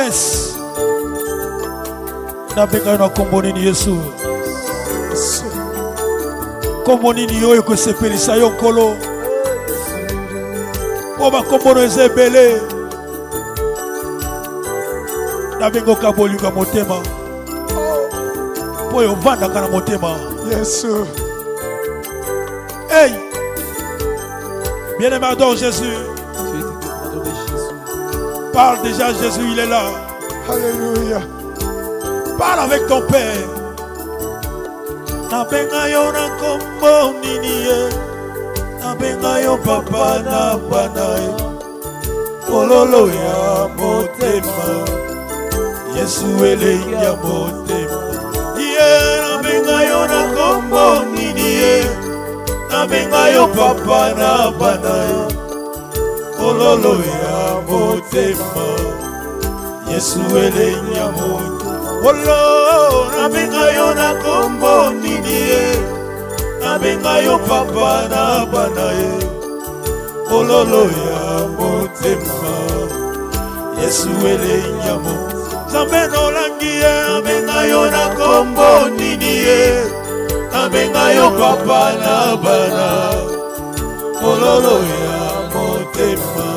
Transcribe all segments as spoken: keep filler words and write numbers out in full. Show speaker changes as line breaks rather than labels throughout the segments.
Prince. Nabenga na kombo nini Yesu. Kombo nini oyo kosepelisa yo nkolo. Po bakombo no eza ebele. Nabenga okabolinga motema. Po yo vandaka na motema. Yesu. Hey! Bien-aimé, adore Jésus. Parle déjà, Jésus, il est là. Alléluia. Parle avec ton Père. Nabenga yo na kombo nini ye. Nabenga yo papa na banae. Ololo ya motema. Yesu ele ya motema. Ye nabenga yo na kombo nini ye. Nabenga yo papa na banae. Ololo ya motema. Yesu ele ya motema. Olo, nabenga yo na kombo nini ye. Nabenga yo papa na banae. Ololo ya motema. Yesu ele ya motema. Zambe no langi ye. Nabenga yo na kombo nini ye. Nabenga yo papa na banae. Ololo ya motema.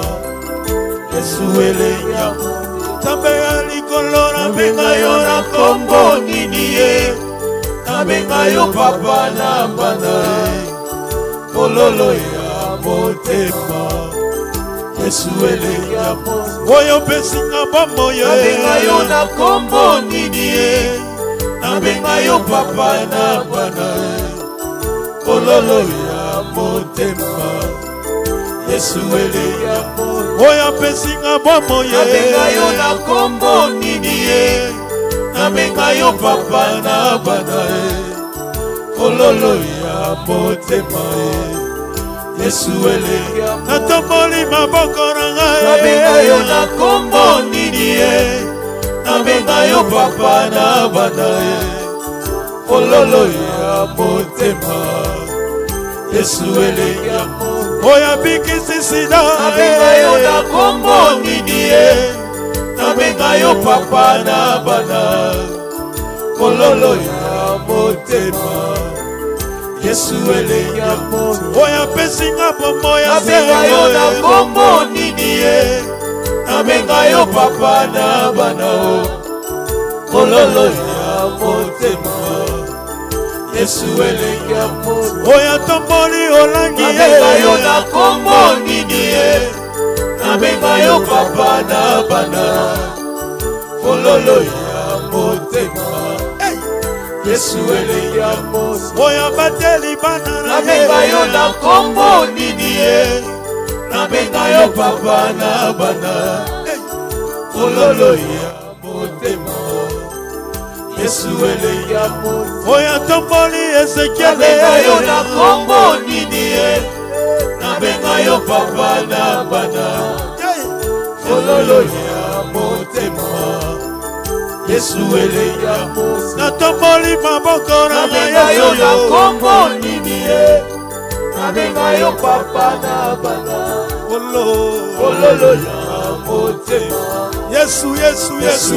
Yesu ele ya motema. Zambe ya likolo nabenga yo na kombo nini ye. Nabenga yo papa na banae. Ololo ya motema. Yesu ele ya motema. Oyo pesinga bombo ye. Nabenga yo na kombo nini ye. Nabenga yo papa na banae. Ololo ya motema. Yesu ele ya motema. Oyo pesinga bombo ye. Nabenga yo na kombo nini ye. Nabenga yo papa na banae. Ololo ya motema. Yesu ele ya motema. Natamboli maboko na ngai. Nabenga yo na kombo nini ye. Nabenga yo papa na banae. Ololo ya motema. Yesu ele ya motema. Oya bikisi sida. Nabenga yo na kombo nini ye. Nabenga yo papa na banae. Ololo ya motema. Yesu ele ya motema. Oya pesinga bombo ya se. Nabenga yo na kombo nini ye. Nabenga yo papa na banae. Ololo ya motema. Yesu ele ya motema. Oya tomboli olangi ye. Nabenga yo na kombo nini ye. Nabenga yo papa na banae. Ololo ya motema. Yesu ele ya motema. Oya bateli bana na. Nabenga yo na kombo nini ye. Nabenga yo papa na banae. Ololo ya motema. Yesu ele ya motema. Oya tomboli Ezekiel. Nabenga yo na kombo nini ye. Nabenga yo papa na banae. Ololo ya motema. Yesu ele ya motema. Natomboli maboko na
Nabenga yo na kombo nini ye. Nabenga yo papa na banae. Ololo ya motema.
Yesu, Yesu, Yesu.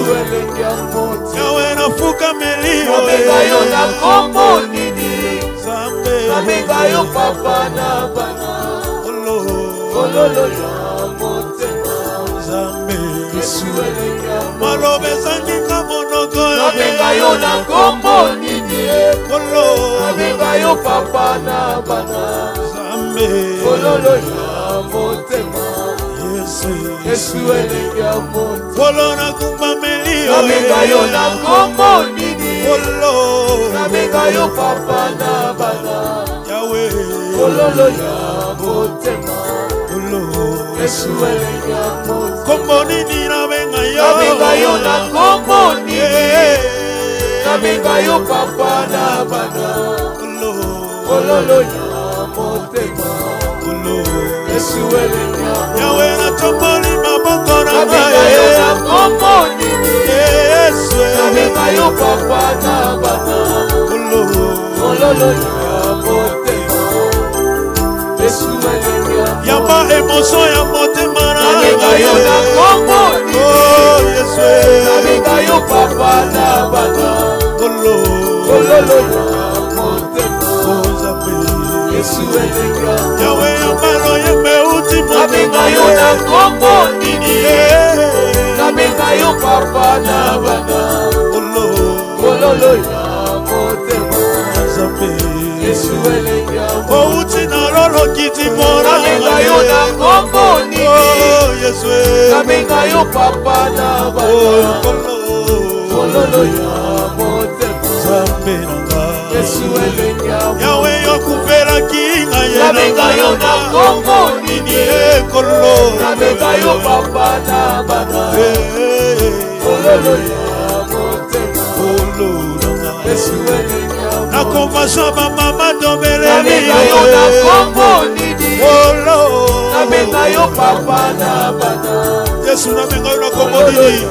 Yawe nafuka melio.
Nabenga yo na kombo nini. Nabenga yo papa na banae. Ololo ya motema.
Yesu malobe zangi kamonoko.
Nabenga yo na kombo nini. Nabenga yo papa na banae. Ololo ya motema. Yesu ele ya motema.
Olona kumba melio.
Nabenga yo na kombo nini. Nabenga yo papa na banae.
Yawe.
Ololo ya motema. Yesu ele ya motema.
Kombo nini nabenga yo.
Nabenga yo na kombo nini. Nabenga yo papa na banae. Ololo ya motema. Yesu ele ya motema.
Yawe natomboli maboko na.
Nabenga yo na kombo nini.
Yesu.
Nabenga yo papa na banae. Ololo ya motema. Yesu ele ya motema.
Yama emotion ya motema na.
Nabenga yo na kombo nini.
Oh Yesu.
Kololo ya motema Yesu elenga
Yahweh yambalo yembe uti
Nabenga yo na kombo nini Nabenga yo papa na bana Kololo ya motema Yesu elenga
Outi na lolo kiti mora
Nabenga yo na kombo nini
Yesu
Nabenga yo papa na bana Kololo ya motema
Zambe nanga
Yesu elenga
Yahweh yokuvela kinga yena
Nabenga yo na kombo nini
Kololo
Nabenga yo papa na bana Kololo ya motema
Kololo
Yesu elenga
na convention ba mama dombele
Nabenga yo na kombo nini
Kololo
Nabenga yo papa na bana
Yesu nabenga yo na kombo nini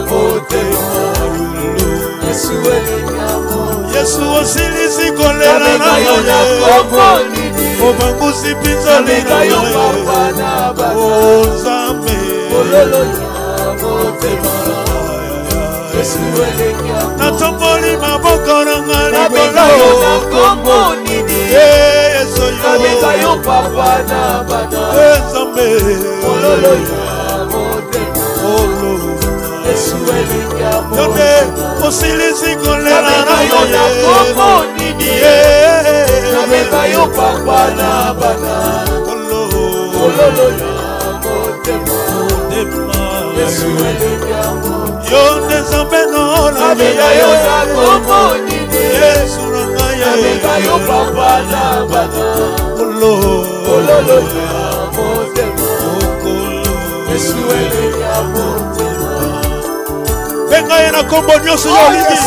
Yesu elenga
Yesu osilisi kolela
Nabenga yo na kombo nini
Obangusi pinzoli
Nabenga yo papa na bana
Ozame
Kololo ya motema Yesu elenga
Natomboli maboko na ngali
Nabenga yo na kombo nini
Yesu yo
Nabenga yo papa na bana
Ezame
Kololo ya motema Yesu elenga
Yonde osilisi kolela
Nabenga yo na kombo nini Nabenga yo papa na bana Kololo ya motema Yesu elenga
Yonde zambe no la
Nabenga yo na kombo nini
Yesu nangaya
Nabenga yo papa na bana Kololo ya motema Yesu elenga motema
Benga yena kombo nyoso yo lidi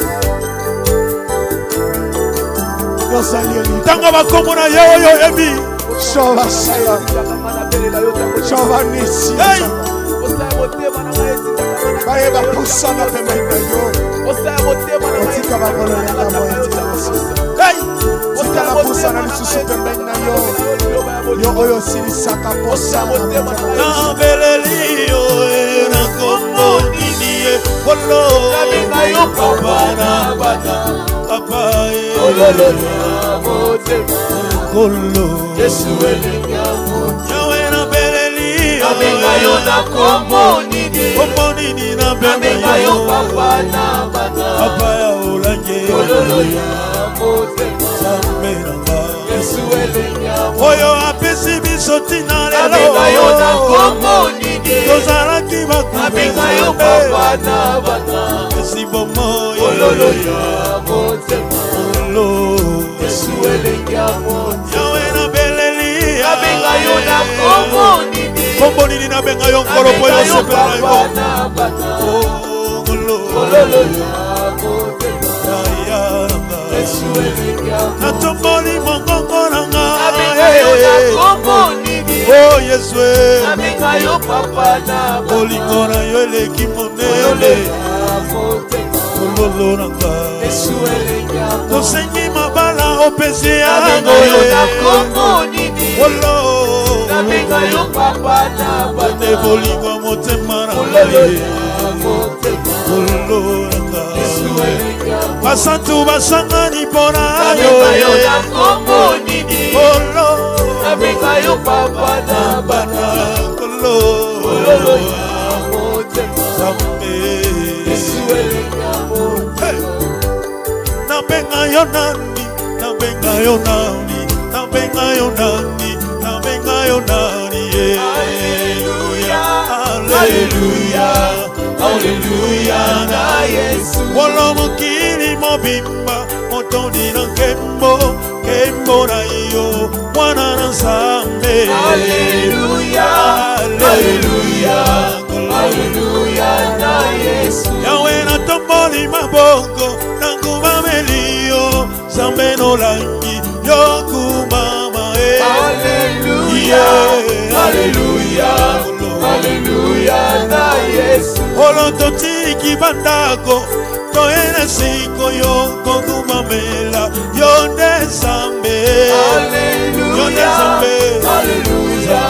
Tanga bakombo na yo yo ebi
Shova saya Shova nisi Baye bapusa na pembe yo Otika bakolo ya mo
Hey
Otika bapusa na lisusu pembe na yo Yo oyo sili saka posa
Na beleli yo na kombo nini Kolo
Nabenga yo papa na bana
Papa
Kololo ya motema
Kolo
Yesu elenga
Yawe na beleli yo
Nabenga yo na kombo nini
Kombo nini na
Nabenga yo papa na bana
Papa ya ulanje
Kololo ya motema
Zambe nanga
Yesu elenga
Oyo apesi biso tina lelo
Nabenga yo na kombo nini
Tozalaki bakume
Nabenga yo papa na bana
Esi bomo
Kololo ya motema
Kolo
Yesu elenga motema
Yawe na beleli
Nabenga yo na kombo nini
Kombo nini na benga yo nkolo po
Nabenga
yo
yo
sepela na
papa
yo
na bana
Kolo
Kololo ya motema
Ya nanga
Yesu elenga
Natomboli mongongo nanga
Nabenga yo na kombo nini
Oh Yesu
Nabenga yo papa na bana
Olingo na yo eleki
Kololo
monele
ya motema
Kololo nanga
Yesu elenga
Tosengi mabala opesi
Nabenga yo na kombo nini
Kolo
Nabenga yo papa na bana
Te bolingwa motema na
Kololo ya motema
Kolo nanga
Yesu elenga
Basantu basangani pona
Nabenga yo na kombo nini
Kolo
Nabenga yo papa na bana
Kolo
Kololo ya motema
Zambe
Yesu elenga motema
Nabenga yo nani Nabenga yo nani Nabenga yo nani Nabenga yo nani
Hallelujah Hallelujah Hallelujah na Yesu
Wolo mokili mobimba Motondi na kembo Kembo na iyo Mwana na Nzambe
Hallelujah Hallelujah Hallelujah na Yesu
Yawe na tomboli maboko Nangubameli yo Nzambe no langi Yo kumama
Hallelujah Hallelujah Hallelujah na Yesu
Olo totiki bandako Toene siko yo Kongumamela Yo nde Nzambe
Hallelujah Hallelujah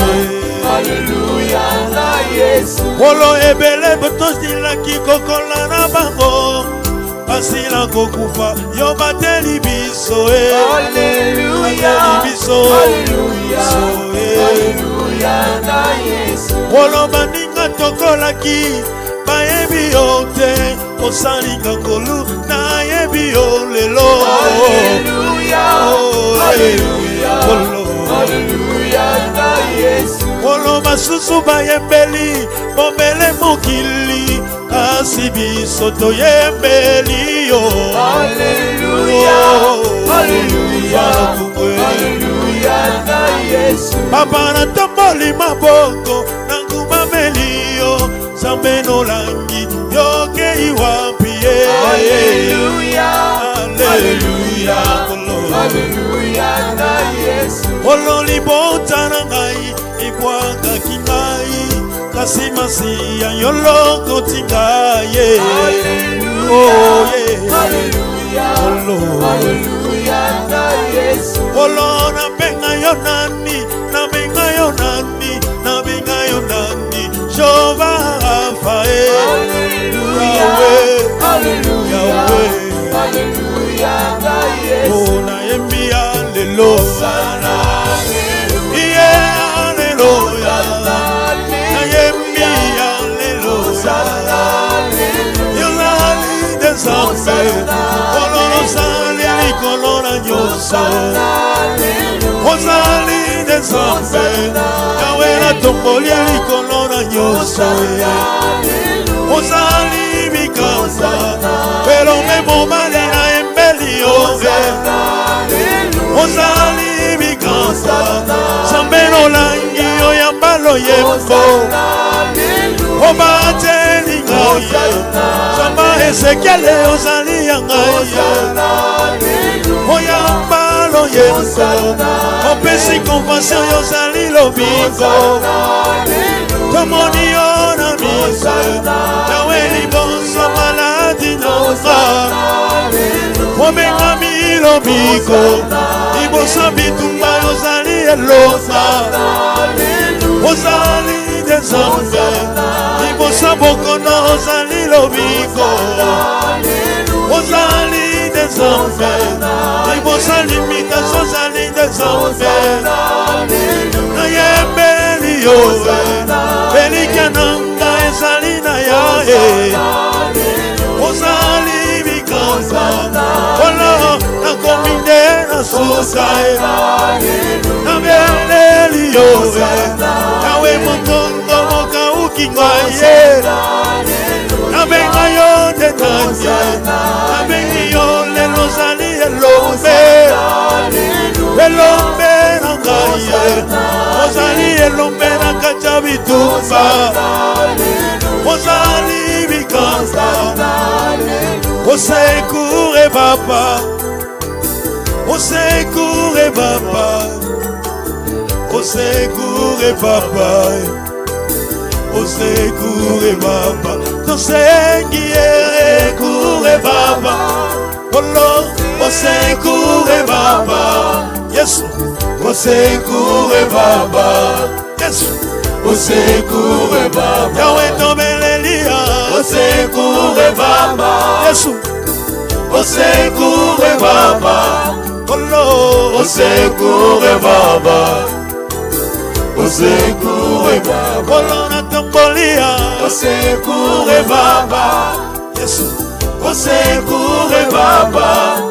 Hallelujah na Yesu
Olo ebele botosila ki kokola na bango basila kokufa yo bateli biso e
Alléluia Alléluia Alléluia na Yesu
oloba ninga tokolaki bayebi yo te osalinga ngolu nayebi yo lelo
Alléluia Alléluia Alléluia na Yesu
oloba susu bayembeli bombele mokili kasi biso toyembeli yo
Alléluia Alléluia Alléluia na Yesu
papa na tomboli maboko na ngumameli yo Zambe nolangi yokei wapi ye
Alléluia Alléluia Alléluia na Yesu
ololi bota na ngai ibwakaki ngai kasi masiya yoloko tingaye
Alléluia Alléluia na Yesu
olo na benga yo nani na benga yo nani na benga yo nani Jehova Raphae
Alléluia Alléluia Alléluia na Yesu
oh na yembi alleluia yeah alleluia na yembi alleluia yo nali desambe koloro sali likolora nyoso ozali desambe yawe na tomboli likolora nyoso ozali mikasa pero memo mali na embeli ove ozali mikasa sambeno langi oyambalo yembo obateli ngaye samba ezekiele ozali yangaye oyambalo yembo opesi compassion yozali lobiko tomoni yo na miso yawe libonso maladi nanga omengami lobiko liboso bitumba yozali elonga ozali desambe liboso bokono ozali lobiko ozali desambe liboso limitation ozali desambe nayembeli yo belika nanga ezali na yae ozali mikasa olo nakominde na suka na beleli yo yawe mokongo mokauki ngaye nabenga yo tetanye nabengi yo lelo ozali elombe elombe na ngaye ozali elombe na kacha bitumba ozali mikasa osekure papa osekure papa osekure papa osekure papa tosengi ekure papa olo osekure papa yesu osekure papa yesu osekure papa yawe tobelelia osekure papa yesu osekure papa olo osekure papa osekure papa olo na tombolia osekure papa yesu osekure papa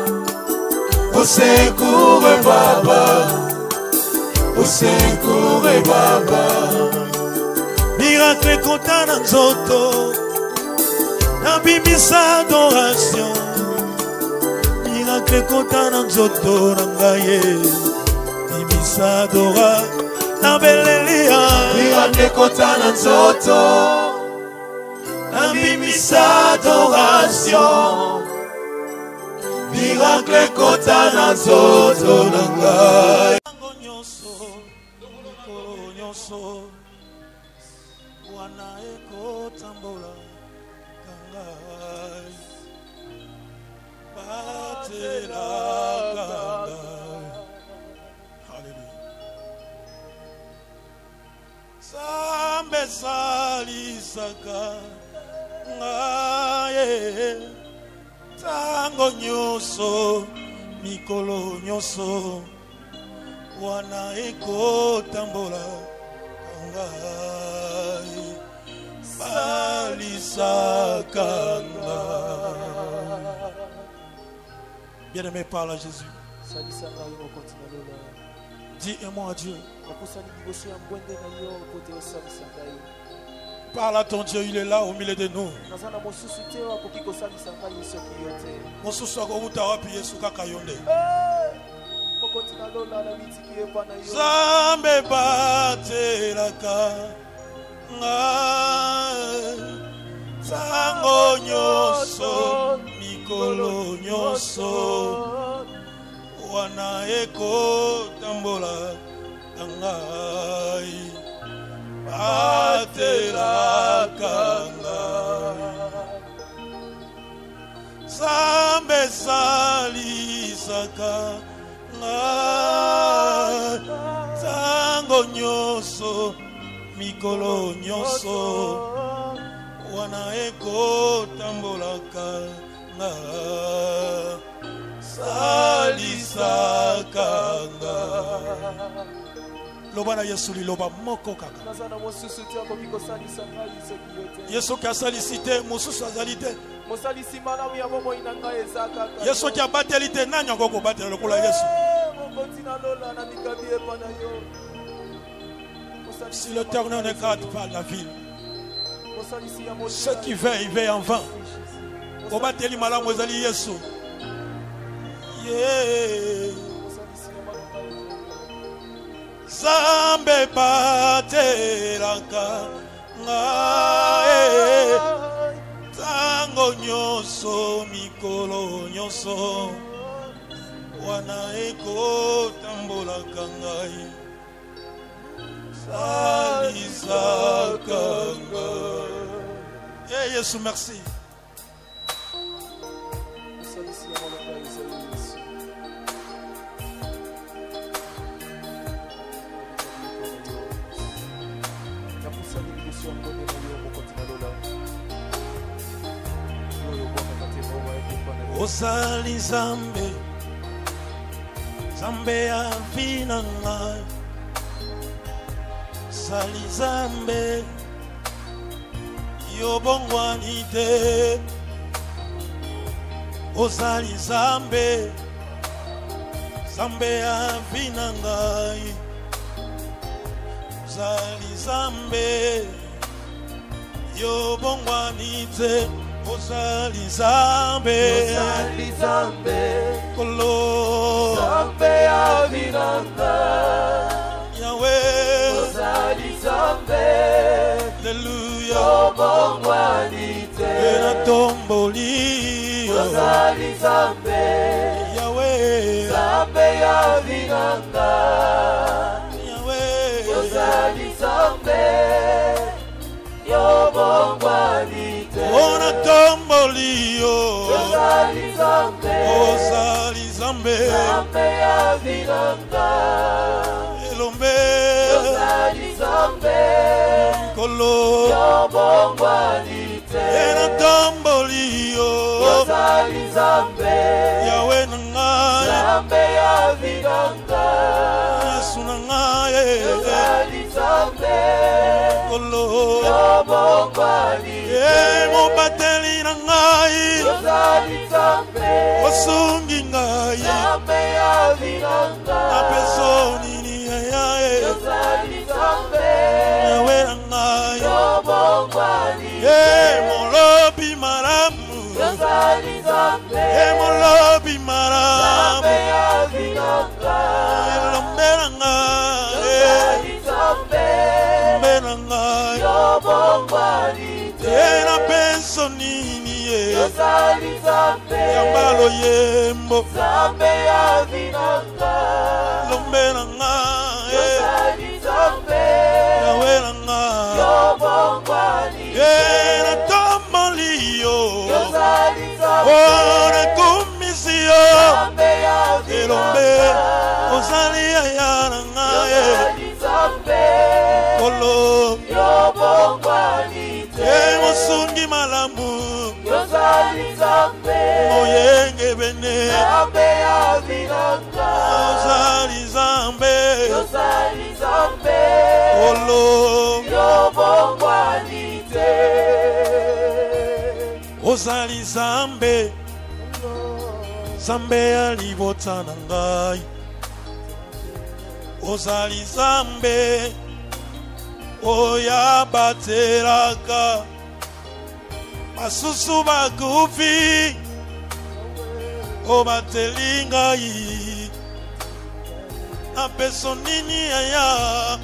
osekure papa osekure papa miracle content na nzoto nabimisa adoration miracle content na nzoto na ngaye bimisa adora nabelelia miracle content na nzoto nabimisa adoration miracle content na nzoto na ngaye wana eko tambola kangai batela kangai hallelujah sambe sali saka ngaye Tango nyonso mikolo nyonso wana eko tambola ngai salisaka. Bien-aimé, parle à Jésus. Dis un mot à Dieu. Parle à ton Dieu, il est là au milieu de nous. Zambe batelaka Tango nyonso mikolo nyonso wana eko tambola ngai batelaka Zambe salisaka Tango nyonso mikolo nyonso wana eko tambolaka nga salisaka nga. Loba na Yesu liloba moko kaka. Yesu ki asalisi te mosusu azali te. Yesu ki abateli te nani akoko batela lokola Yesu. Si l'Éternel ne garde pas la ville, ceux qui veillent, veillent en vain. Obateli malamu ezali Yesu. Yeah. Zambe batelaka ngai tango nyonso mikolo nyonso wana eko tambolaka ngai salisaka ngai. Eh Yesu, merci. Osali Zambe, Zambe afina ngai, Sali Zambe, yobongwani te. Osali Zambe, Zambe afina ngai, Sali Zambe, yobongwani te. Osali Zambe,
Osali Zambe,
Kolo
Zambe avinanga,
Yahweh,
Osali Zambe,
Alléluia,
Obongwanite,
Ena tomboli,
Osali Zambe,
Yahweh,
Zambe avinanga,
Yahweh,
Osali Zambe, Obongwanite.
Ona tomboli,
Osali Zambe,
Osali Zambe,
Zambe avinanga,
Elombe,
Osali Zambe,
Kolo,
Obongwanite,
Ena tomboli,
Osali Zambe,
Yahweh nangai,
Zambe avinanga,
Yesu nangai,
Osali Zambe,
Kolo,
Obongwanite,
Mo bateli nangai,
Osali Zambe,
osungi ngai,
Zambe avinanga,
apesoni ni ayae,
Osali Zambe,
Yahweh nangai,
Obongwanite,
molobi maramu,
Osali Zambe,
molobi maramu,
Zambe avinanga,
elombe nangai,
Osali Zambe,
elombe nangai,
Obongwanite,
ena pensoni ni ye,
Osali Zambe,
yambalo yembo,
Zambe avinanga,
elombe nangai,
Osali Zambe,
Yahweh nangai,
Obongwanite,
ena tomboli yo,
Osali Zambe,
ora kumisio,
Zambe
elombe,
avinanga,
osali ayana ngai,
Osali Zambe,
Kolo,
Obongwanite,
mosungi malamu,
Osali Zambe,
moyenge bene
Nzambe ya vinanga
ozali Nzambe
Yozali Nzambe
olo
yobongwani te
ozali Nzambe Nzambe ya libota na ngai ozali Nzambe oya batelaka basusu bakufi obateli ngai apeso nini aya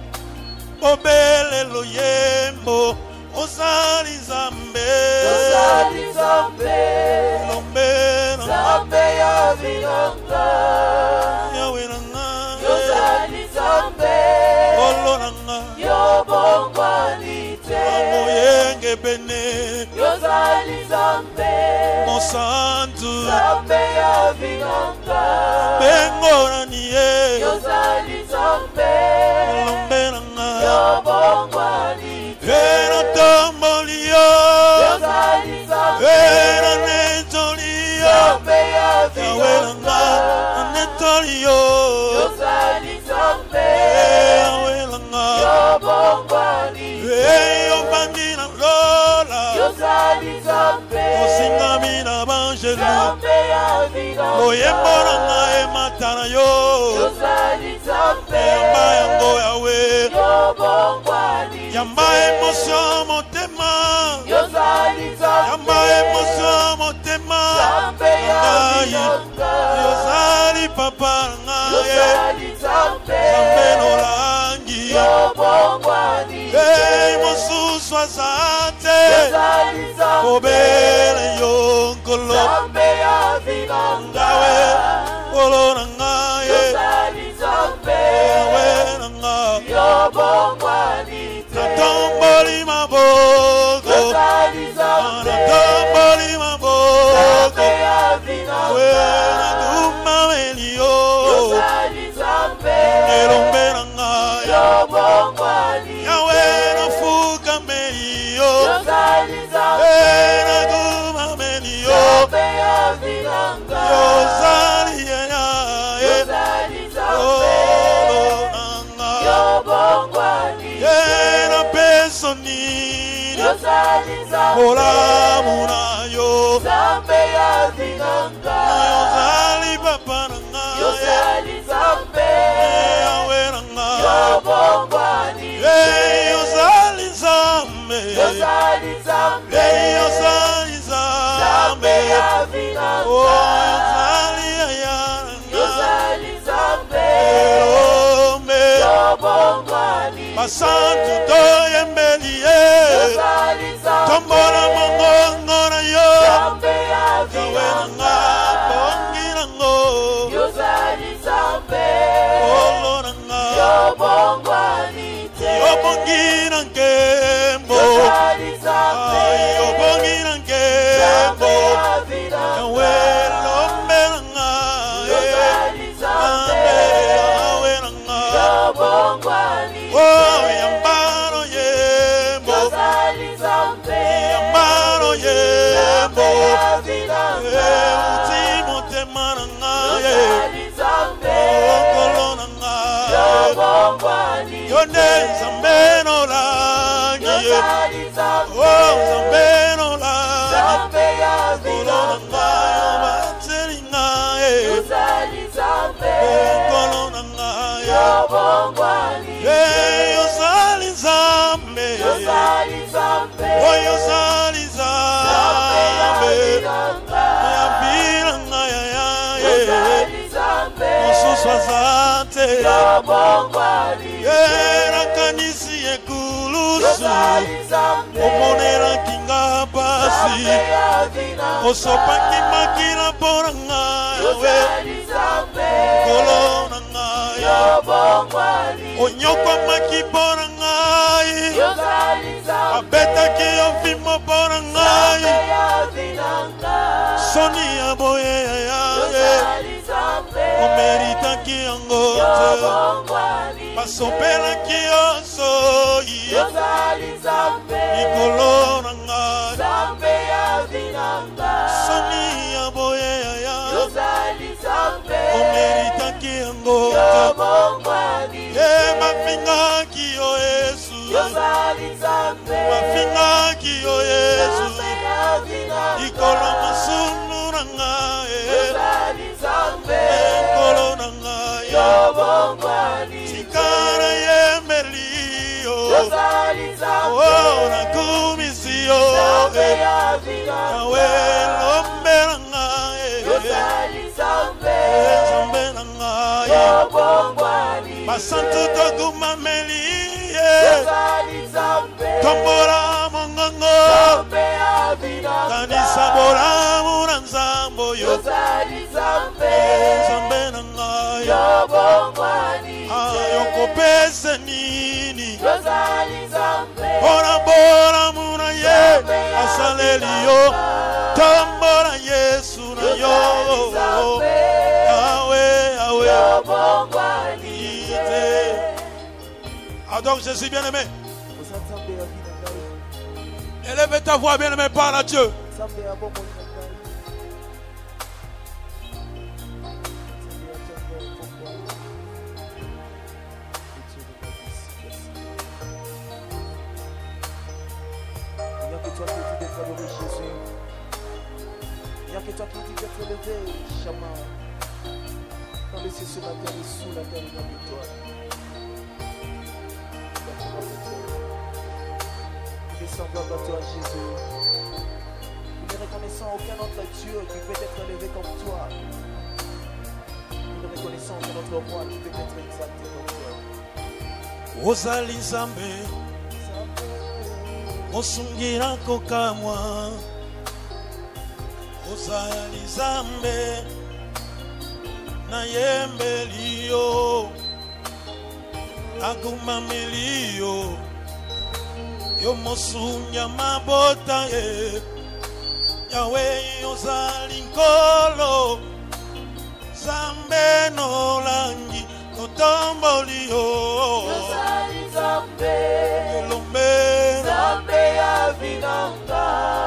obelelo yembo ozali Nzambe
Yozali Nzambe
lombena
Nzambe ya vinanga
yawe nanga
Yozali Nzambe
olo nanga
yobongwani te
amoyenge bene
Yozali Nzambe
mosantu
Nzambe ya vinanga
bengona niye
Yozali Nzambe
lombena nga
yobongwani te
ena tombolio
Yozali Nzambe
ena netolio
Nzambe ya
yawe nanga
vinanga
netolio
Yozali Nzambe
yawe nanga
yobongwani
eyo bandina lola
Yozali Nzambe
osingami na banjelu
Nzambe ya vinanga
loyembo nanga ematana yo
Yozali Nzambe
yamba yango yawe
yobongwani
yamba emotion motema
Yozali Nzambe
yamba emotion motema
Nzambe ya
ngai
vinanga
yozali papa ngai
Yozali Nzambe
Nzambe nolangi
yobongwani
ei mosusu aza te
Yozali Nzambe
obele yo nkolo
Nzambe ya vinanga
ngawe kolo na ngai
Yozali Nzambe
yawe na ngai
yobongwani te
natomboli maboko
Yozali Nzambe
natomboli maboko
Nzambe ya
we
vinanga
nadumameli yo
Yozali Nzambe
elombe na ngai
yobongwani
yawe nafukameli yo
Yozali Nzambe
nadumameli yo
Nzambe ya vinanga
yozali yaya
Yozali Nzambe yobongwani
yena peso nini
Yozali Nzambe
olamu na yo
Nzambe ya vinanga
yozali papa na ngai
Yozali Nzambe
yawe na ngai
yobongwani
Hey, yozali Nzambe
Yozali Nzambe
Hey, yozali
Nzambe
Nzambe
ya
Oh,
vinanga
yozali yaya na ngai
Yozali Nzambe
elombe
yobongwani
basantu toyembeli ye
Yozali Nzambe
tombola mongongo na yo
Nzambe ya
yawe na ngai
vinanga
bongi nango
Yozali Nzambe
olo na ngai
yobongwani te
yobongi na nkembo
Yozali Nzambe
Ay, yobongi na nkembo
Nzambe ya vinanga
yawe lombe na ngai
Yozali Nzambe
yawe na ngai
yobongwani
oh yambano yembo
Yozali Nzambe
yambano yembo
Nzambe ya vinanga
uti motema na ngai
Yozali Nzambe
okolo na ngai
yobongwani
yonde Nzambe nolangi
Yozali Nzambe
oh Nzambe nolangi
Nzambe ya
okolo na ngai
vinanga
obateli ngai
Yozali Nzambe
okolo na ngai
yobongwani
Hey, yozali Nzambe
Yozali Nzambe
oh yozali
Nzambe ya
Nzambe
vinanga
yambila ngai yaya
Yozali Nzambe
mosusu aza te
yobongwani
erakanisi ekulusu
Yozali Nzambe
omonelaki nga pasi
Nzambe ya vinanga
osopaki makila mpo na ngai we
Yozali Nzambe
kolo na ngai
yobongwani
onyokwamaki mpo na ngai
Yozali Nzambe
abetaki yo fimbo mpo na ngai
Nzambe ya vinanga
soni ya boye yaya
Yozali Nzambe
omeritaki yango te
yobongwani
basopelaki yo soyi
Yozali Nzambe
likolo na ngai
Nzambe ya vinanga
soni ya boye yaya yango ye mafingaki yo Yesu mafingaki yo Yesu ikolo masunu na ngai ikolo na ngai tikara yembeli yo oh na kumisi yo yawe lombe na ngai zambe na ngai masantu togumameli tombora mongongo kanisa bolamu na nzambo yo zambe na ngai ayokopesa nini ora bolamu na ye asaleli yo tombora Yesu na yo awe awe adore Jésus bien-aimé. Élève ta voix bien-aimé, parle à Dieu.
Il n'y a que toi qui dis d'être adoré, Jésus. Il n'y a que toi qui dis d'être élevé, Shama. Dans les cieux, sur la terre et sous la terre, il n'y a que toi. Nous descendons dans toi, Jésus. Nous ne reconnaissons aucun autre Dieu qui peut être élevé comme toi. Nous ne reconnaissons aucun autre roi qui peut être exalté comme toi.
Ozali Nzambe osungira kokamwa ozali Nzambe na yembeli yo agumameli yo yo mosunya mabota ye yawe ozali nkolo Nzambe nolangi notomboli yo
Ozali Nzambe
elombe
Nzambe ya vinanga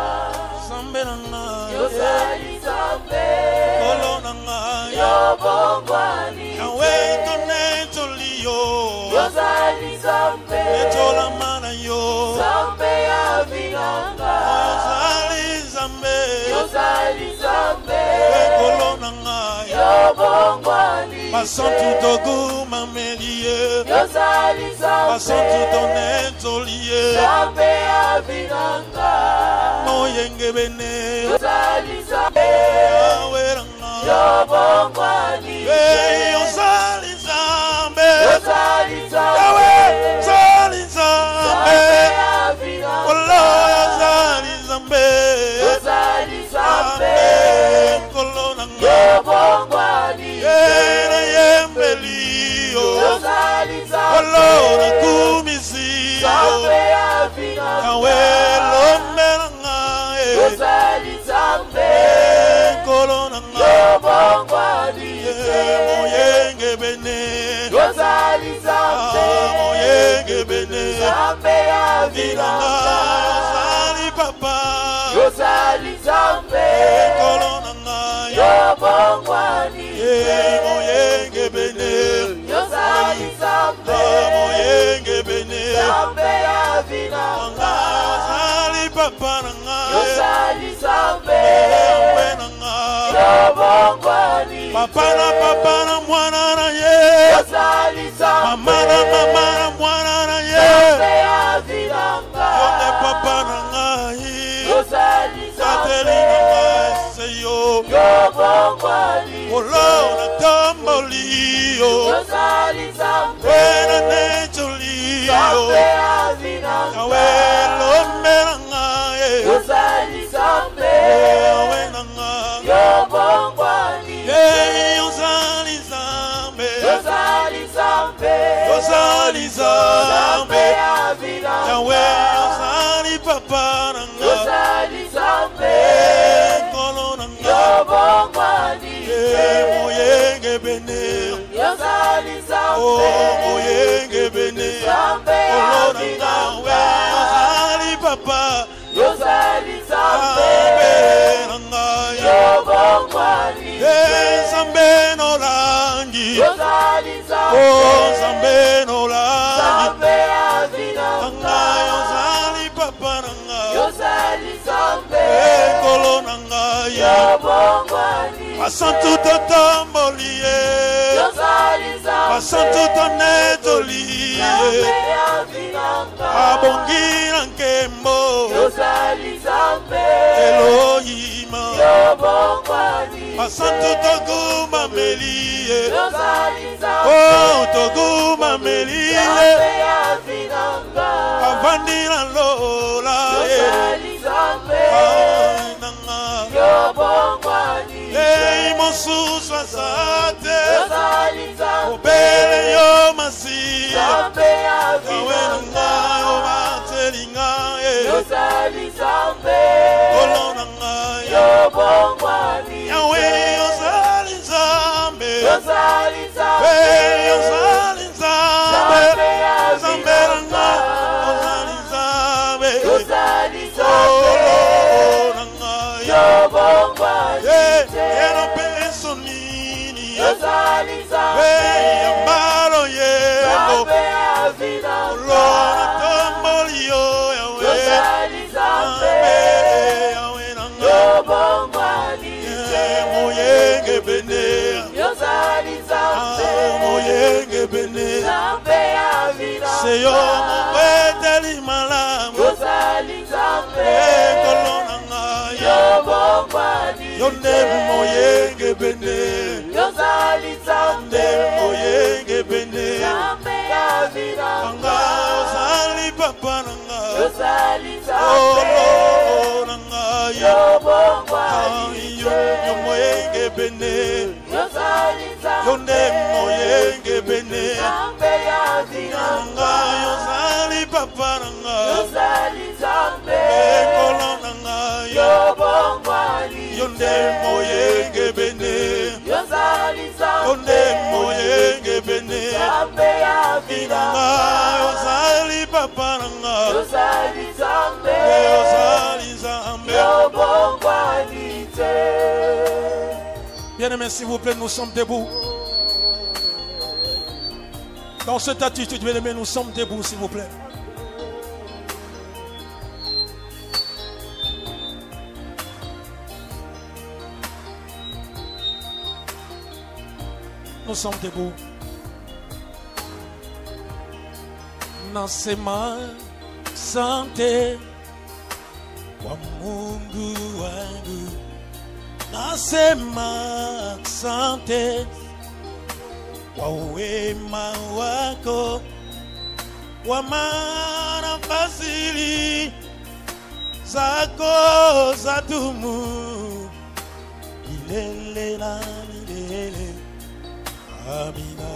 Nzambe na ngai
Ozali Nzambe
kolo na ngai
yo bongwani
yawe tonetoli yo
Ozali Nzambe
etola mana yo
Nzambe ya vinanga
ozali Nzambe
Ozali Nzambe
kolo na ngai
yo bongwani
basantu togumameli ye
Ozali Nzambe
basantu tonetoli ye
Nzambe ya vinanga
moyenge bene
Ozali Nzambe
yawe na ngai
yo bongwani
Hey, ozali Nzambe
Ozali Nzambe
yawe ozali Nzambe
ya vinanga
kolo ozali Nzambe
Ozali Nzambe
kolo na ngai
yo bongwani
yena yembeli yo
Ozali Nzambe
kolo na kumisi
Nzambe
yo
ya vinanga
yawe lombe na ngai
Ozali Nzambe
kolo na ngai
yo bongwani
moyenge bene
Ozali Nzambe
moyenge bene
Nzambe ya
vinanga
vinanga
ozali papa
Ozali Nzambe
kolo na ngai
yo bongwani
moyenge bene
Ozali Nzambe
moyenge bene
Nzambe ya
nanga
vinanga
ozali papa na ngai
Ozali Nzambe
mwe na ngai
yo bongwani
papa na papa na mwana na ye
Ozali Nzambe
mama na mama na mwana na ye
Nzambe ya vinanga
yonde papa na ngai
Ozali
sateli
Nzambe
na ngai se yo
yo bongwani
kolo na tomboli yo
Ozali Nzambe
wena netoli
Nzambe
yo
ya vinanga
yawe lombe na ngai
Ozali Nzambe
yawe na ngai
yo bongwani
Hey, ozali Nzambe
Ozali Nzambe
ozali Nzambe
ya vinanga
yawe ozali papa na ngai
Ozali Nzambe
kolo na ngai
yo bongwani
moyenge bene
Ozali Nzambe
oh moyenge bene
Nzambe ya
kolo na
vinanga
ngai ozali papa
Ozali Nzambe
na ngai
yo bongwani
Nzambe nolangi Oh Zambe nola
Zambe avinanga
Yozali papa nanga
Yozali Zambe
Kolo nanga
Yobongwani
Pasantu totambolie
Yozali Zambe
Pasantu tonetoli
Zambe avinanga
Abongira nkembo
Yozali Zambe
Elohima
Yobongwani
Pasantu toguma melie
Yozali Zambe
Oh toguma melie
Zambe avinanga
Avandira lola
Yozali Zambe
Nanga
Yobongwani
Ei mosusu asate
Yozali Zambe
Obele yo masi
Zambe avinanga
Omatelinga
Yozali Zambe
Kolonanga
Yobongwani
Yahweh Yozali Zambe
Yozali Zambe
Yozali Zambe Zambe Ranga Yozali Zambe
Yozali Zambe Yobongwani
Yero peso nini
Yozali Zambe
Amaro yebo
Zambe avinanga
Lona tombolio
Yozali Zambe
Yahweh Nanga
Yobongwani
Moyenge bene
Yozali Zambe
Moyenge bene
Zambe avinanga
Seyo mweteli malamu
Yozali Zambe
Kolonanga
Yobongwani
Yonde moyenge bene
Yozali Zambe
Moyenge bene
Zambe avinanga
Anga Yozali papa nanga
Yozali
Oh
Zambe
nanga
Yobongwani
Yo moyenge bene
Yozali
Yonde
Zambe
moyenge bene
Zambe
Anga
avinanga
Yozali papa nanga
Yozali Zambe
Ekolo nanga
Yobongwani
Yonde moyenge bene
Yozali
Yonde
Zambe
moyenge bene
Zambe
Nanga
avinanga
Yozali papa nanga
Yozali Zambe
Yozali Zambe
Yobongwani
Bien-aimés, s'il vous plaît, nous sommes debout. Dans cette attitude, bien-aimés, nous sommes debout, s'il vous plaît. Nous sommes debout. Nasema sante kwa Mungu wangu. Nasema asante kwa wema wako, kwa maana fadhili zako zadumu milele na milele. Amina.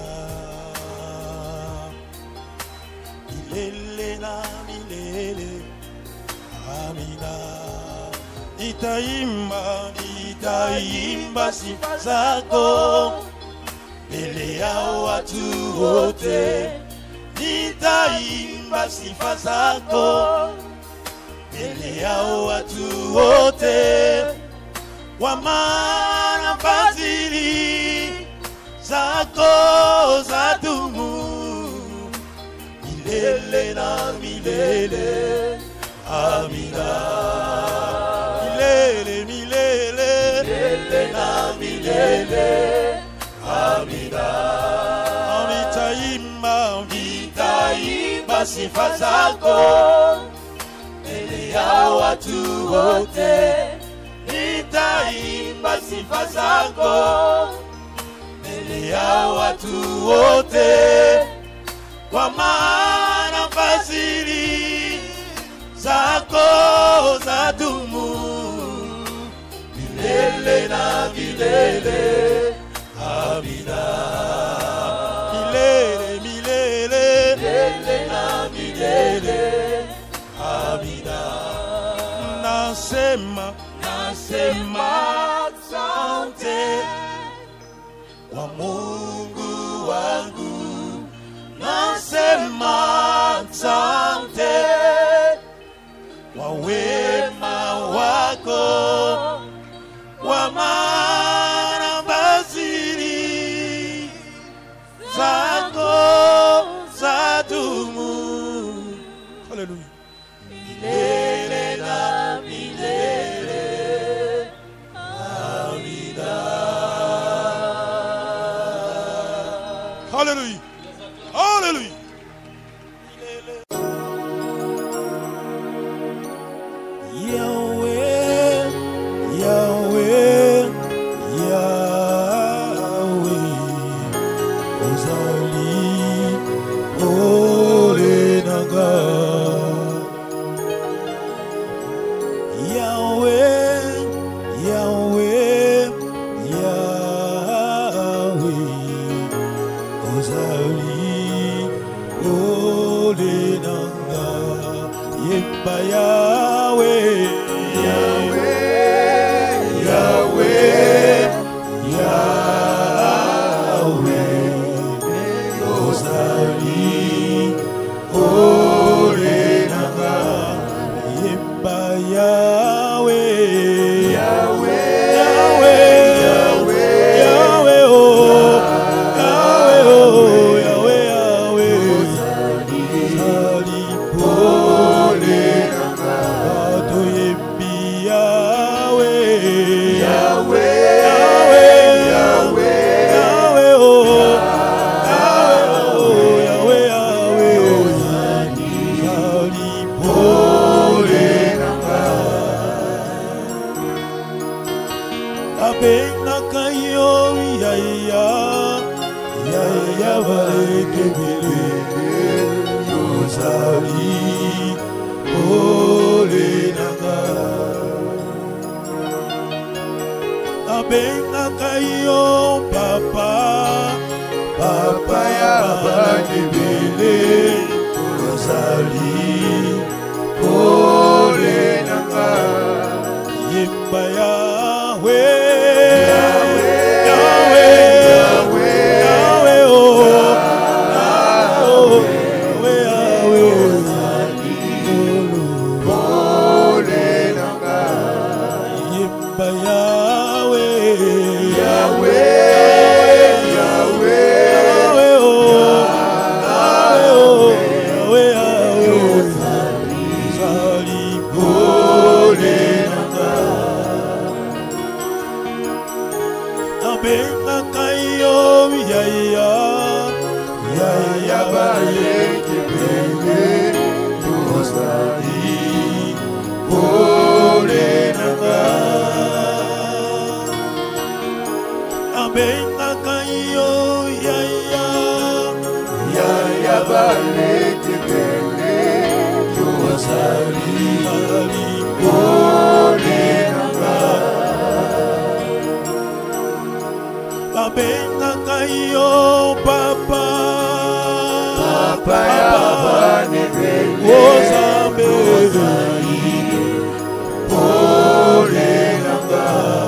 Milele na milele. Amina. Nitaimba, nitaimba sifa zako mbele ya watu wote. Nitaimba sifa zako mbele ya watu wote, kwa maana fadhili zako zadumu milele na milele. Amina. Milele, milele, milele na milele. Amina. Nitaimba, nitaimba sifa zako mbele ya watu wote. Nitaimba sifa zako mbele ya watu wote, kwa maana fadhili zako zadumu milele na milele. Amina. Milele, milele, milele na milele. Amina. Nasema, nasema asante kwa Mungu wangu. Nasema asante kwa wema wako, kwa maana fadhili zako Alléluia. Alléluia. Yahweh, Yahweh, Yahweh, Ozali, Olenanga. Yahweh, Yahweh, Yahweh, Ozali, Olenanga. Yemba Yahweh, Yahweh, Yahweh, Yahweh, Ozali, Olenanga. Yemba Yahweh, Yahweh, Yahweh, Yahweh, oh, Yahweh, oh, Yahweh, Yahweh, Ozali, Olenanga. Ado yembi Yahweh, Yahweh, Yahweh, Yahweh, oh, Yahweh, Yahweh, Ozali, Olenanga. Abengaka yo, ya ya, ya ya balekebele, Ozali, Olenanga. Abengaka yo, papa, papa ya balekebele, Ozali, Olenanga. Yemba Yahweh, Yahweh, Yahweh, Yahweh, oh, Yahweh, Yahweh, Ozali, Olenanga. Yemba Yahweh, Yahweh, Yahweh, Yahweh, oh, Yahweh, Yahweh, Ozali, Olenanga. Abengaka yo, ya ya, ya ya balekebele, Ozali, Olenanga. Abengaka yo, ya ya, ya ya balekebele, Ozali, Olenanga. Abengaka yo, papa, papa ya balekebele, Ozambe, Olenanga.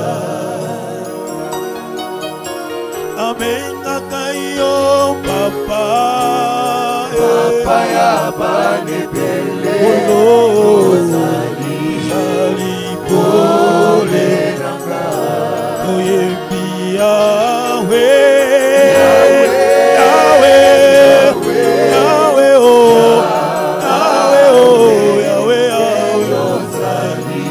Abengaka yo, papa, papa ya balekebele, Ozali, Olenanga. Oyembi Yahweh, Yahweh, Yahweh, oh, Yahweh, oh, Yahweh, Yahweh, Ozali,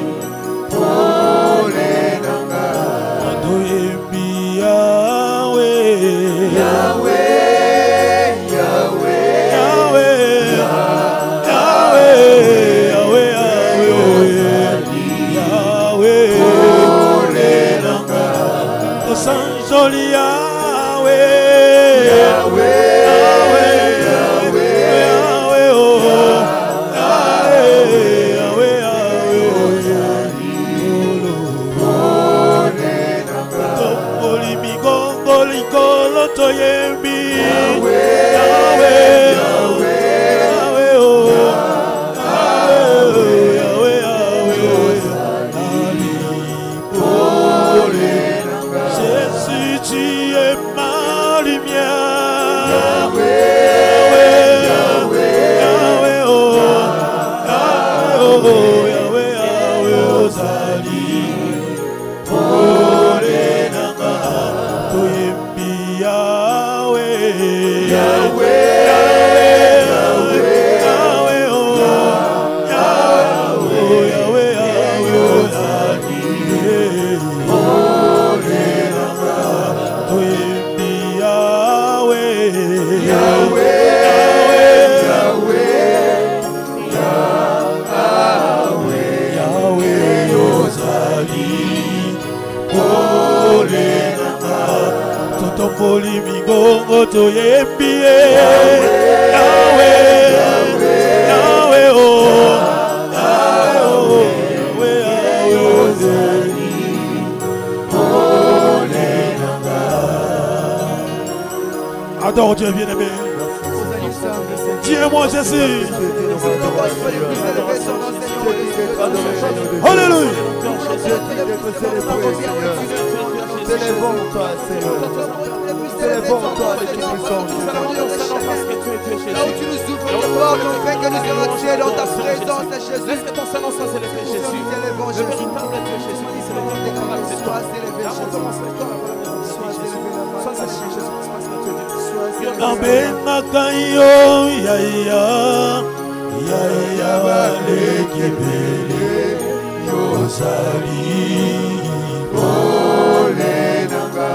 Olenanga. Oyembi Yahweh, Yahweh, Yahweh, Yahweh, Yahweh, Yahweh, Yahweh, Olenanga. Sanjoli Yahweh, Yahweh, Yahweh, Yahweh, oh, Yahweh, Yahweh, Yahweh, Ozali, Olenanga. Tokoli migongo likolo toyembi, Yahweh, Yahweh, Yahweh, oh, Yahweh, Yahweh, Yahweh, Ozali, Olenanga. Jésus, tu es ma lumière. Yahweh, Yahweh, Yahweh, oh, Yahweh, oh, Yahweh, Yahweh, Ozali, Olenanga. Toyembi Yahweh, Yahweh, yozali pole nanga totomboli migongo toyembi Yahweh Yahweh oh adore Dieu bien-aimé. Dis-moi Jésus. Alléluia.
Célébrons-toi, Seigneur. Célébrons-toi, le Tout-Puissant.
Là où tu nous ouvres les portes, on fait que nous sommes entiers dans ta présence, Jésus.
Laisse que ton Saint-Nom soit célébré, Jésus. Le véritable Dieu, Jésus. Dis, c'est le Dieu déclaré, c'est toi. L'amour commence avec toi, la valeur de Dieu. Sois célébré, Jésus.
Nabengaka yo yaya yaya balekebele yozali pole nanga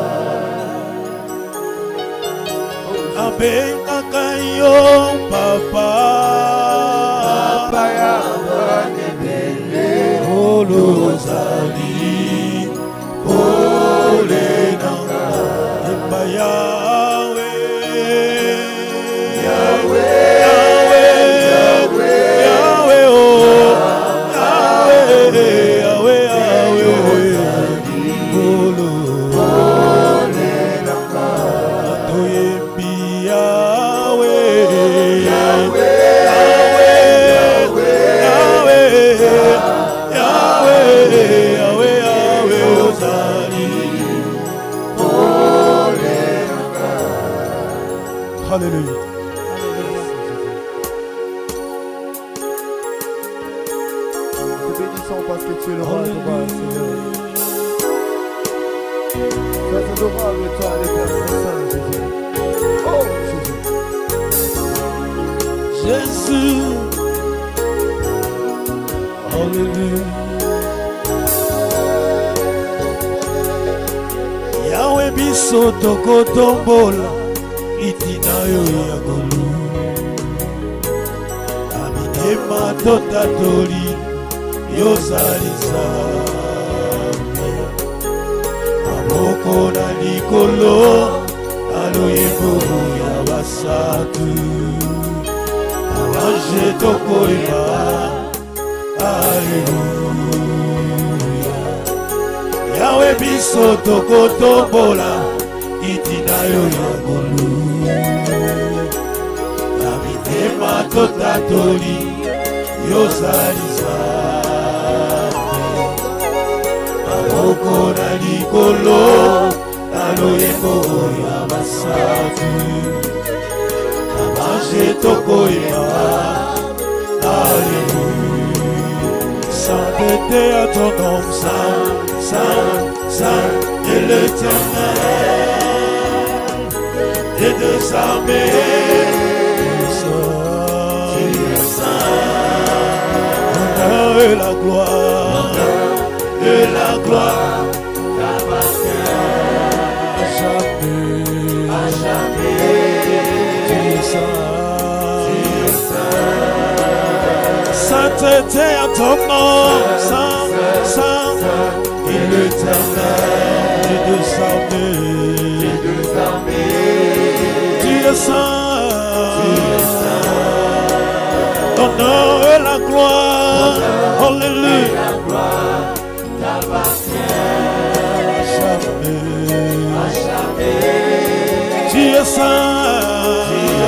nabengaka yo papa papa ya balekebele olozali pole nanga ebaya Alléluia.
Te bénissons parce que tu es le roi de roi, Seigneur. Tu es adorable, toi, l'Éternel Saint, Jésus. Oh, Jésus.
Jésus. Alléluia. Yahweh biso tokotombola. Itina yo ya golu Aminema totatoli Yozalisa Maboko na likolo Aloyebo ya basatu Avange tokoima Alléluia Yahweh biso tokotombola Itina yo ya golu Amitema totatoli Yozalisa Maboko na likolo Aloyebo ya basatu Amange tokoima Alléluia Sainteté à ton nom Saint, Saint, Saint et l'Éternel et de armées, tu es saint. L'honneur et la gloire, et la gloire t'appartient à jamais, à jamais. Tu es saint, tu es saint. Sainteté à ton nom, saint, saint, et l'Éternel et de armées, et de armées. Tu es saint, l'honneur et la gloire, alléluia, t'appartient à jamais, à jamais. Tu es saint,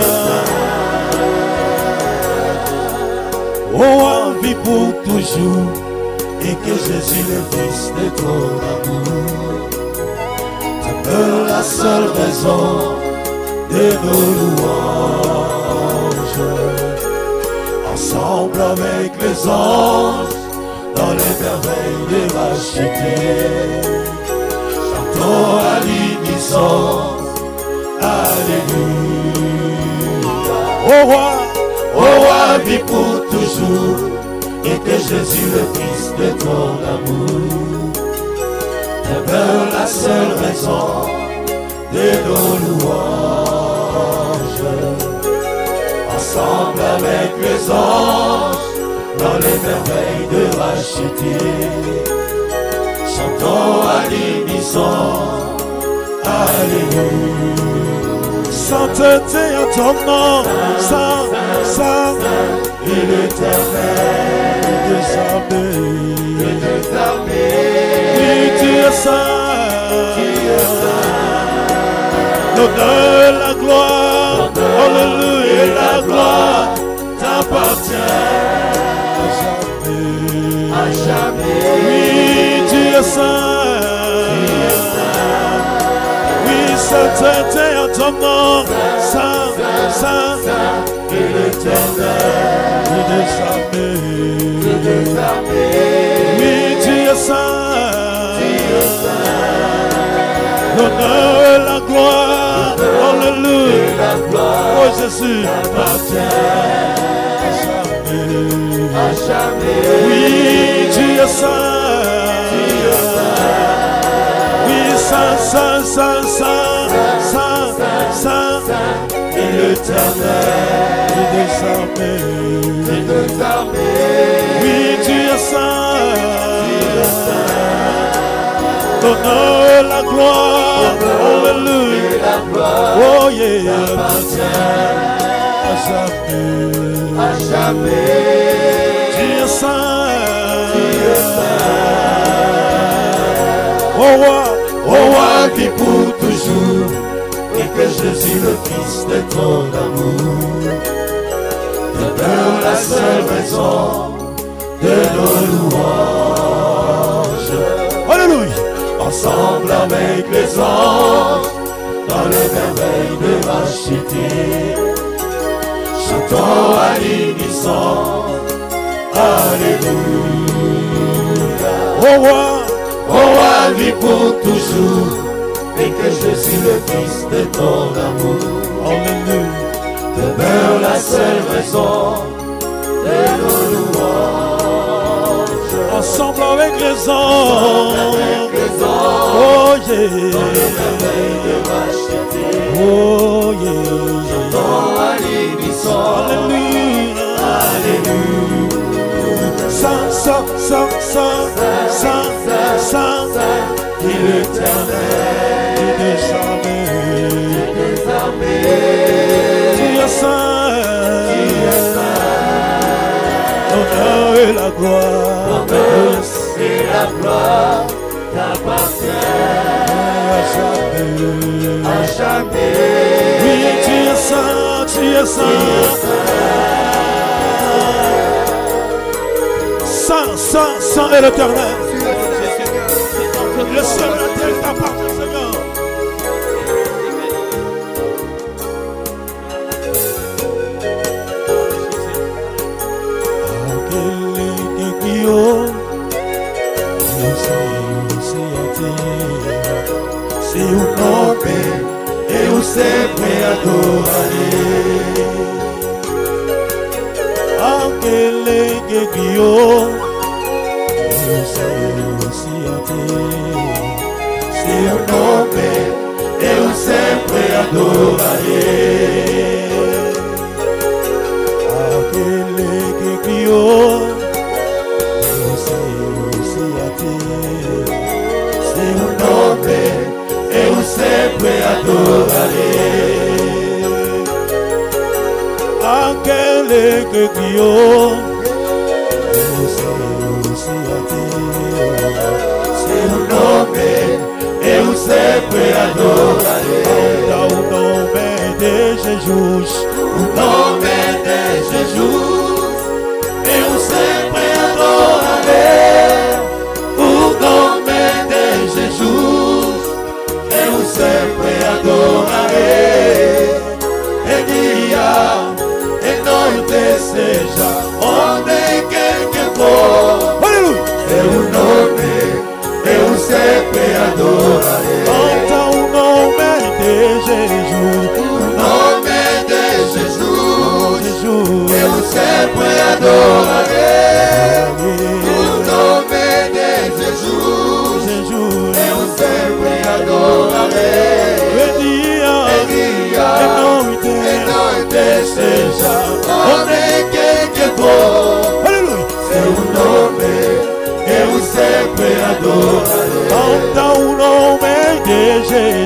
oh, en vie pour toujours, et que Jésus le Fils de ton amour demeure la seule raison de nos louanges, ensemble avec les anges, dans les merveilles des rachetés, chantons à l'unisson, alléluia. Au roi, au roi, vis pour toujours, et que Jésus le Fils de ton amour demeure la seule raison de nos louanges, ensemble avec les anges, dans les merveilles de racheter, tout-puissant. Alléluia. Sainteté à ton nom, Saint, Saint, et l'Éternel des armées. Oui, tu es saint, l'honneur, la gloire, alléluia, la gloire t'appartient à jamais. Oui, tu es saint, oui, sainteté à ton nom, saint, saint, et l'Éternel des armées. Oui, tu es saint, l'honneur et la gloire, alléluia, oh Jésus, à jamais. Oui, tu es saint, oui, saint, saint, saint, saint, saint, saint, et l'Éternel des armées. Oui, tu es saint, l'honneur et la gloire, alléluia, oh yeah, à jamais, à jamais, tu es saint, oh roi, oh roi qui pour toujours, et que Jésus le Fils de ton amour demeure la seule raison de nos louanges. Alléluia. Ensemble avec les anges, dans le merveille de Vachiti, chantons à l'unisson, alléluia. Oh roi, oh roi, vis pour toujours, et que Jésus le Fils de ton amour, alléluia, demeure la seule raison de nos louanges. Ensemble avec les anges, oh yeah, oh yeah, chantons à l'unisson, alléluia, alléluia. Saint, Saint, Saint, Saint, Saint, Saint, et l'Éternel des armées. Tu es saint, l'honneur et la gloire, l'honneur et la gloire t'appartiennent à jamais. Oui, tu es saint, tu es saint, saint, saint, saint est l'Éternel. Le ciel et la terre t'appartiennent, Seigneur. Se o nome eu sempre adorarei, aquele que guiou eu sei se se o nome eu sempre adorarei, aquele que guiou eu sei se se o nome eu sempre adorarei, aquele que guiou eu sei se seu nome eu sempre adorarei. Ao nome de Jesus, o nome de Jesus eu sempre adorarei, o nome de Jesus eu sempre adorarei, em dia, em noite seja, oh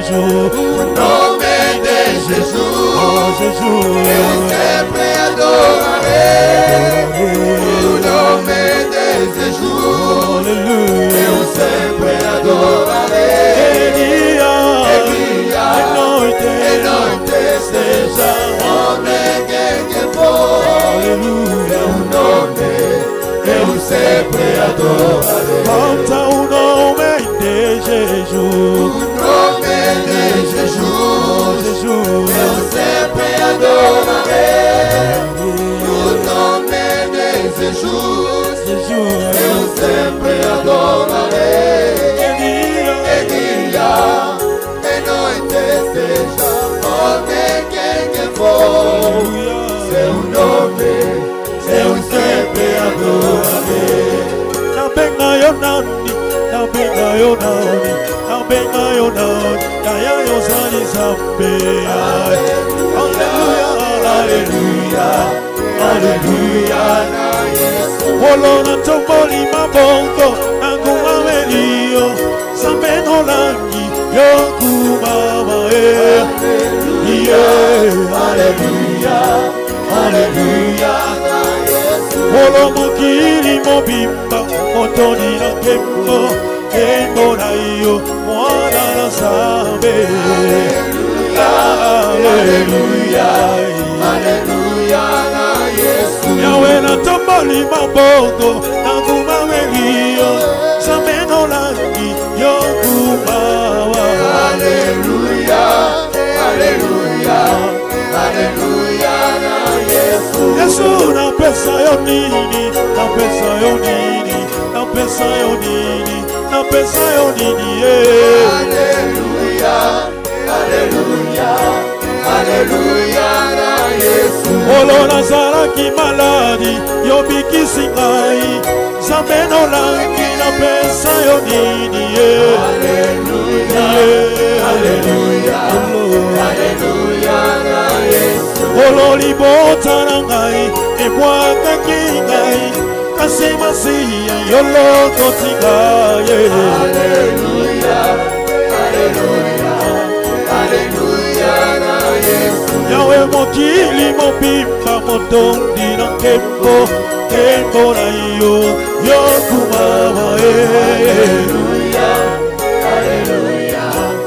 Jésus.
Nom de Jésus.
Oh Jésus.
Eu sempre adorarei. O nome de Jesus.
Alléluia.
Eu sempre adorarei.
Elia,
Elia,
e noite,
e noite seja homem que for.
Aleluia.
Seu nome eu sempre adorarei.
Canta o nome de Jesus.
O nome de Jesus.
Jesus.
Eu sempre adorarei. O nome de Jesus.
Jesus.
Eu sempre adorarei.
Elia,
Elia, de noite seja homem que for.
Aleluia.
Seu nome eu sempre adorarei.
Na benga yo nani, na benga yo nani, na benga yo nani, na ya yo zani zambe. Aleluia, aleluia, aleluia. Olo na tomboli mabongo, na kumamelio, zambe no langi, yo kumama e. Yeah,
Aleluia, aleluia.
Olo mokili mobimba, motoni na kembo, kembo na iyo, mwana na zambe. Aleluya,
Aleluia na Yesu.
Yahweh na tomboli mabongo, na kumamelio, zambe no langi, yo kumawa.
Aleluia, aleluia, aleluia na Yesu.
Yesu na pesa yo nini, na pesa yo nini, na pesa yo nini, na pesa yo nini, yeah.
Aleluia, aleluia, aleluia na Yesu.
Olo nazalaki maladi, yo bikisi ngai, zambe no langi na pesa yo nini, yeah.
Aleluia,
Yeah.
aleluia, aleluia na Yesu.
Olo libota na ngai, ebwakaki ngai, kasi masiya yo lokoti ngai, yeah.
Aleluia, aleluia, aleluia na Yesu.
Yahweh mokili mobimba motondi na nkembo, nkembo na yo, yo kumama, eh.
Aleluia, aleluia,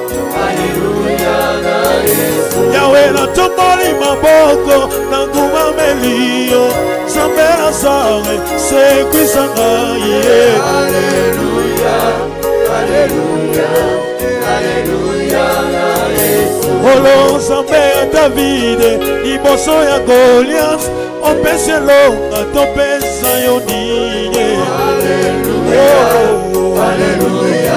aleluia na Yesu.
Yahweh na tomboli maboko, na ngumameli yo, zambe na sange, sekwisa ngai, eh.
Aleluia, aleluia, aleluia na Yesu.
Olo zambe ya Davide, liboso ya Goliath, opesi elonga topesa yo nini.
Aleluia, aleluia,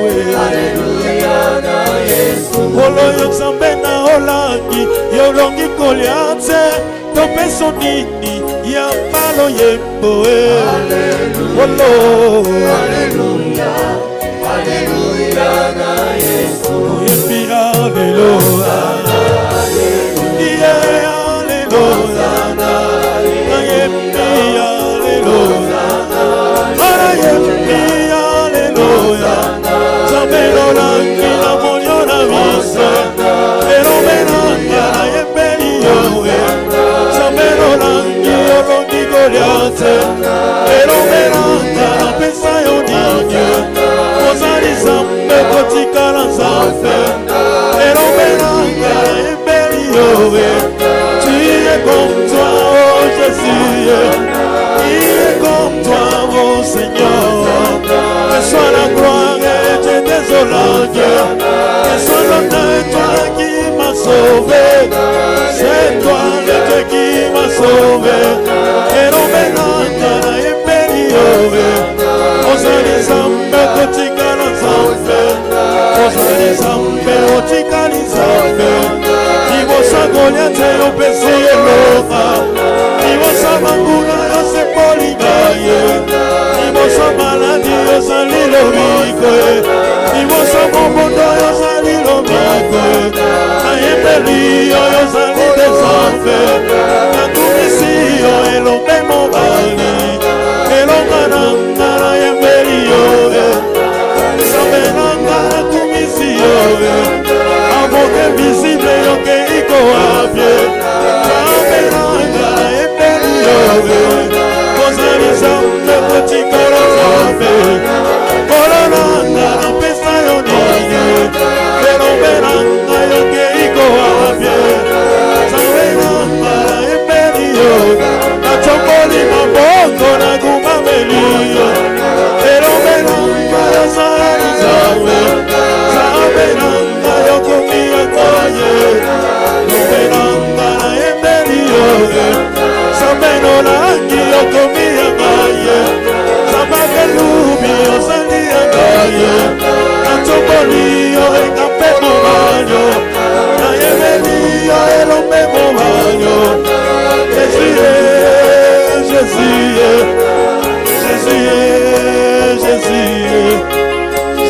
aleluia na Yesu.
Olo yo zambe na olangi, yo longi Goliath, topesa nini ya malo yembo, eh. Olo,
Aleluia, aleluia na Yesu.
yembi aleluya, yeah, aleluya, yembi aleluya, ara yembi aleluya, zambe no langi na monyo na miso, pero menanga na yembeli yo, zambe no langi yo longi Goliath, pero menanga na pesa yo ninyo, ozali zambe kotikala zambe, pero menanga na yembeli yo, tu es comme toi, oh Jésus, il est comme toi, oh Seigneur, que soit la gloire et Dieu désolant, que soit l'honneur, toi qui m'as sauvé, c'est toi le Dieu qui m'a sauvé, pero menanga na yembeli yo, ozali zambe kotikala zambe, ozali zambe otikali zambe, libosa Goliath opesi elonga, libosa manguna yosepoli ngai, libosa maladi yozali lobiko, libosa mobondo yozali lobiko, nayembeli yo yozali desambe, nakumisi yo elombe mobali, elonga nanga nayembeli yo, zambe nanga nakumisi yo,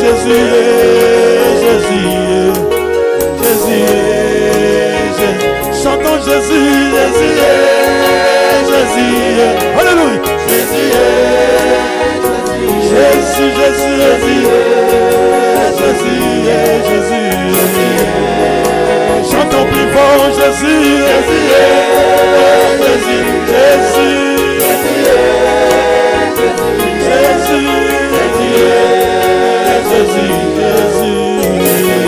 Jésus, Jésus, Jésus, Jésus. Chantons Jésus, Jésus, Jésus. Alléluia. Jésus, Jésus, Jésus, Jésus, Jésus, Jésus, Jésus. Chantons plus fort Jésus, Jésus, Jésus, Jésus, Jésus, Jésus, Jésus.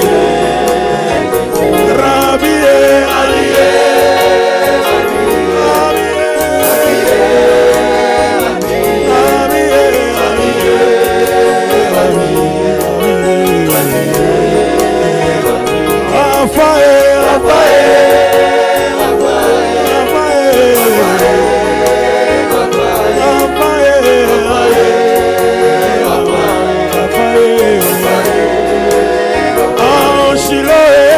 Rabbi, Rabbi, Raphaël, Raphaël, oh Shiloé,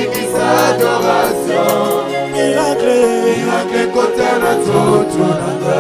Miracle, miracle,